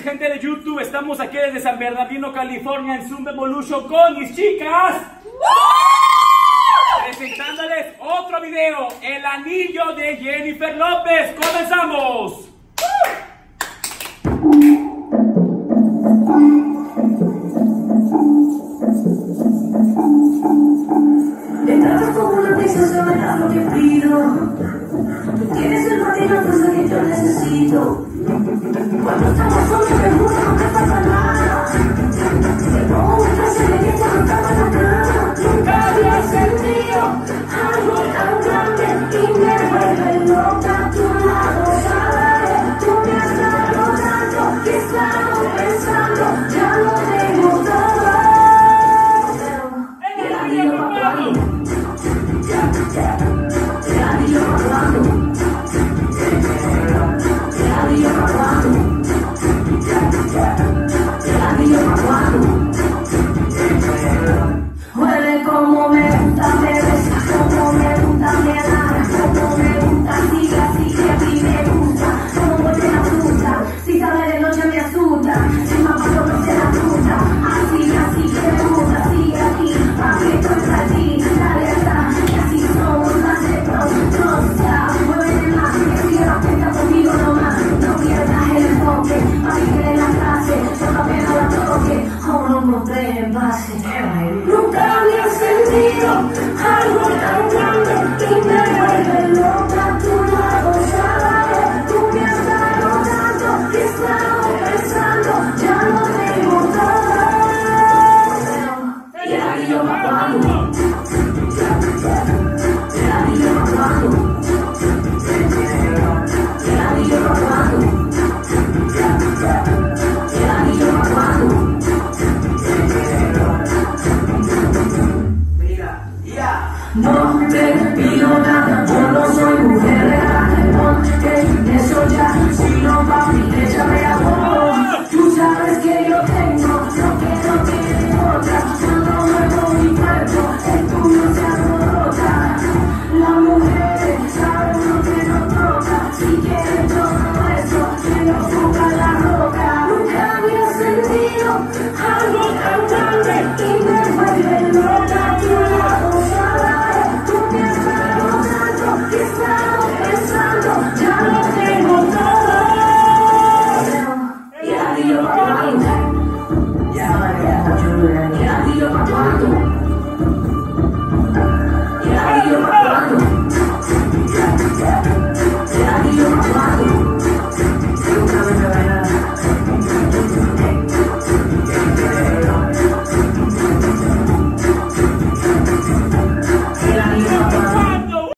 gente de YouTube, estamos aquí desde San Bernardino, California, en Zoom Evolution con mis chicas. Presentándoles otro video, el anillo de Jennifer López. ¡Comenzamos! Te tratas como una princesa, me das lo que pido. Tú tienes el martillo, cosa que yo necesito. Cuando estamos juntos me gusta, no me pasa nada. Te pongo un frase de que te arrancaba la cara. Nunca había sentido algo tan grande y me vuelve loca. Tú no lo sabes, tú me has dado tanto que estamos pensando, ya lo tengo todo. Pero el anillo para cuando, el anillo para cuando. Huele como me gusta, me besa como me gusta, me agarra como me gusta, sigue así, a mí me gusta, como muerde la fruta, si sale de noche me asusta, si mamá conoce la fruta, así que me gusta, sigue aquí, pa' que estoy aquí, dale acá, y así somos más de pronto, ya, muévete más, que sigue la fiesta conmigo nomás, no pierdas el enfoque, pa' que quede la clase, solo apenas la toque, como no compré en base.